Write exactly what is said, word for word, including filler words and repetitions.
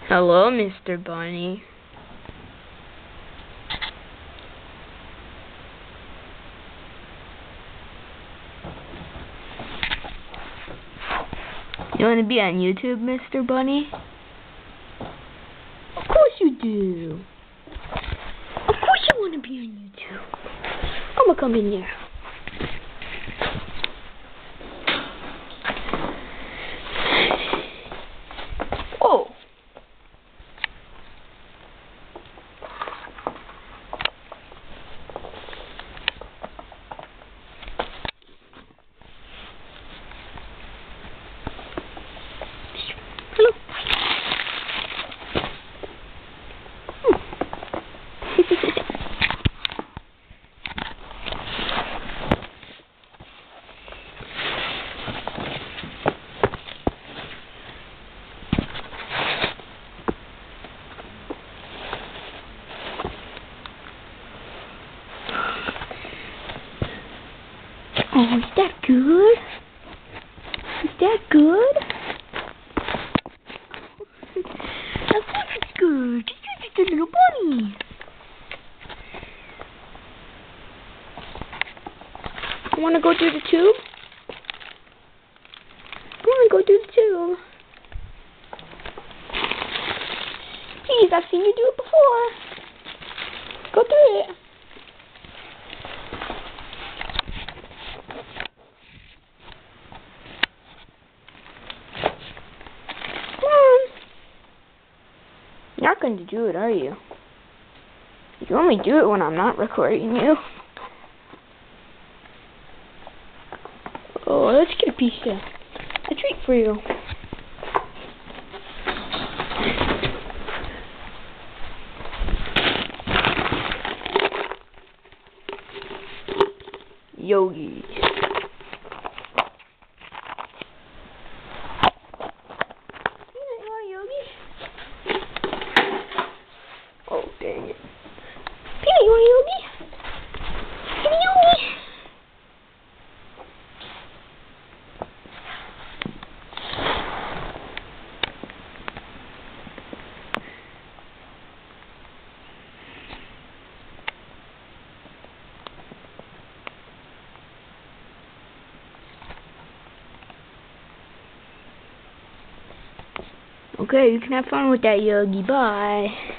Hello, Mister Bunny. You want to be on YouTube, Mister Bunny? Of course you do. Of course you want to be on YouTube. I'm gonna come in there. Oh. Hello. Oh, is that good? Is that good? Of course it's good. You're just a little bunny. You want to go through the tube? Come on, go through the tube. Jeez, I've seen you do it before. Go through it. You're not going to do it, are you? You only do it when I'm not recording you. Oh, let's get a piece of a treat for you. Yogi. Oh, dang it. Peanut, you want a Yogi? Peanut, Yogi! Okay, you can have fun with that Yogi. Bye.